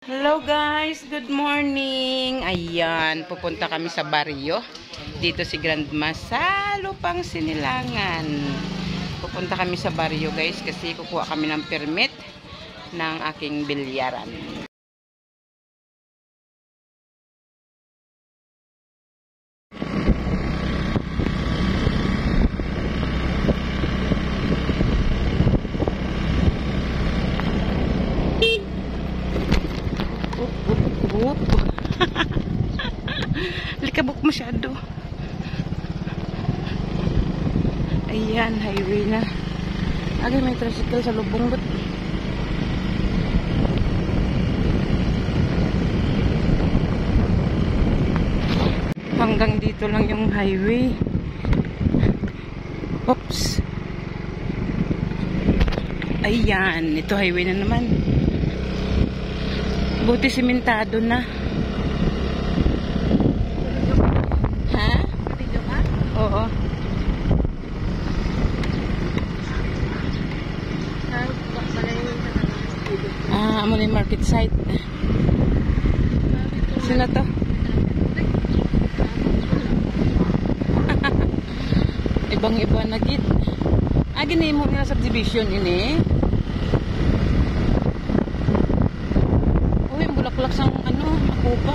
Hello guys, good morning. Ayan, pupunta kami sa baryo. Dito si Grandma sa Lupang Sinilangan. Pupunta kami sa baryo guys kasi kukuha kami ng permit ng aking bilyaran. Likabok masyado. Ayan, highway na. Agay may tricycle sa lubong ba't? Hanggang dito lang yung highway. Oops. Ayan, ito highway na naman. Buti simentado na. Ha? Oo. Amo na yung market site. Sino to? Ibang-iba na gid. Gini mo nga subdivision ini. Bulaklak sang ano, ako pa.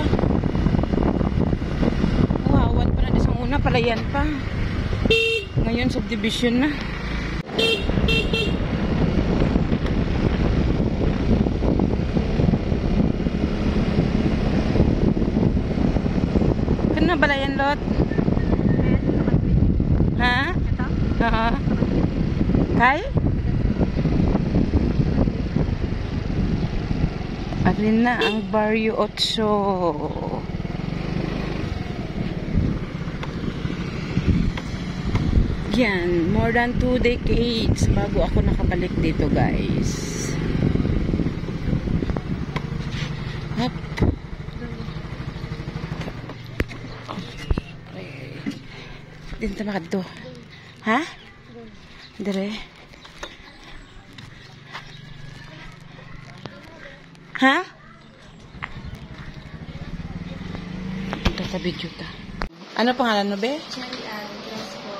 Wawan pa na isang una, palayan pa. Ngayon subdivision na. Kana balayan lot? Ha? Oo. Kay? Alin na ang Barrio 8. Yan, more than 2 decades bago ako nakabalik dito guys. Hop. Dito makadto. Ha? Dire. Ha? Ito sa video ta. Ano pangalan mo, be? Cherry Ann Crespo.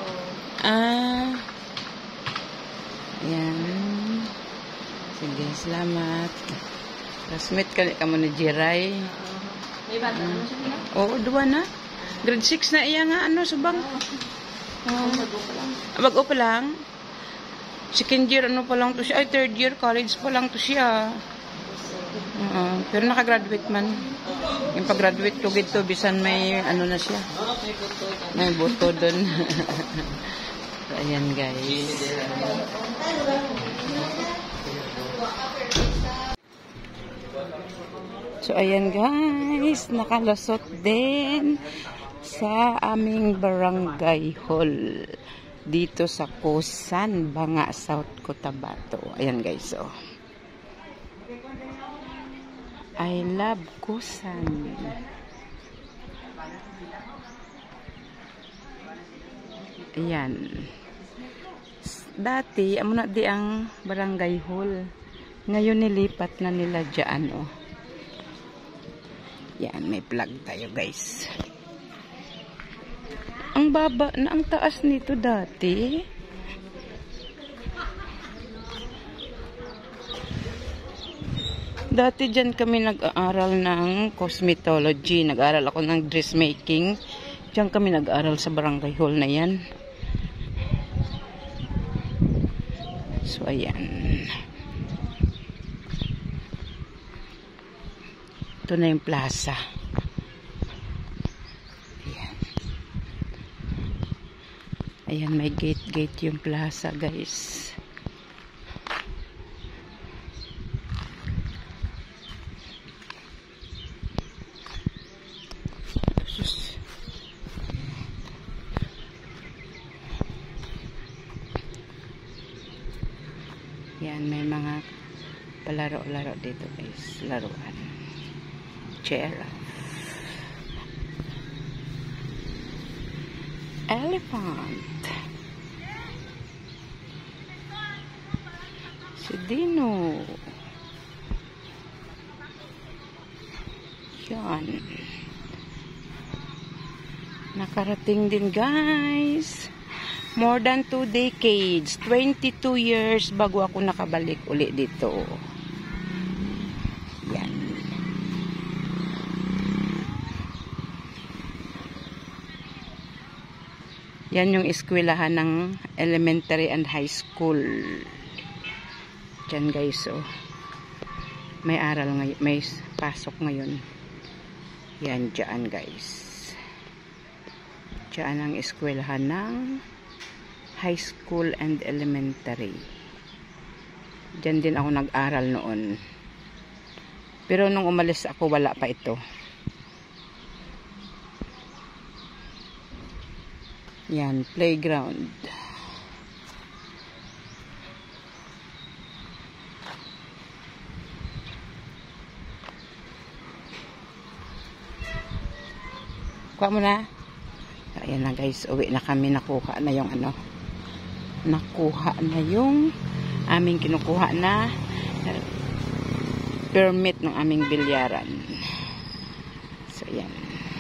Yan. Sige, salamat. Classmate ka mo ni Jiray. May bata naman siya na? Oo, 2 na. Grade 6 na iya nga, ano, subang. Bago pa lang. Bago pa lang. Second year, ano pa lang to siya. Ay, third year, college pa lang to siya. Pero nakagraduate man. Yung pag-graduate ko gito, bisan may ano na siya. May boto dun. So, ayan guys. So ayan guys, nakalusot din sa aming barangay hall dito sa Kusan, Banga, South Cotabato. Ayan guys, oh. I love Kusan. Ayan. Dati, amo na di ang barangay hall. Ngayon nilipat na nila dyan, oh. Yan, may plug tayo, guys. Ang baba na, ang taas nito dati. Dati dyan kami nag-aaral ng cosmetology. Nag-aaral ako ng dressmaking. Dyan kami nag-aaral sa barangay hall na yan. So, ayan. Ito na yung plaza. Ayan. Ayan, may gate-gate yung plaza, guys. Yan, may mga palaro-laro dito guys. Laruan. Chair. Elephant. Si Dino. Yan. Nakarating din, guys. More than 2 decades. 22 years bago ako nakabalik uli dito. Yan. Yan yung eskwelahan ng elementary and high school. Diyan, guys, oh. May aral ngayon, may pasok ngayon. Yan, dyan, guys. Dyan ang eskwelahan ng high school and elementary. Diyan din ako nag-aral noon. Pero nung umalis ako, wala pa ito. Yan, playground. Kuha mo na. Ayan na, guys, uwi na kami. Nakuha na yung ano. Nakuha na yung aming kinukuha na permit ng aming bilyaran. So, yan.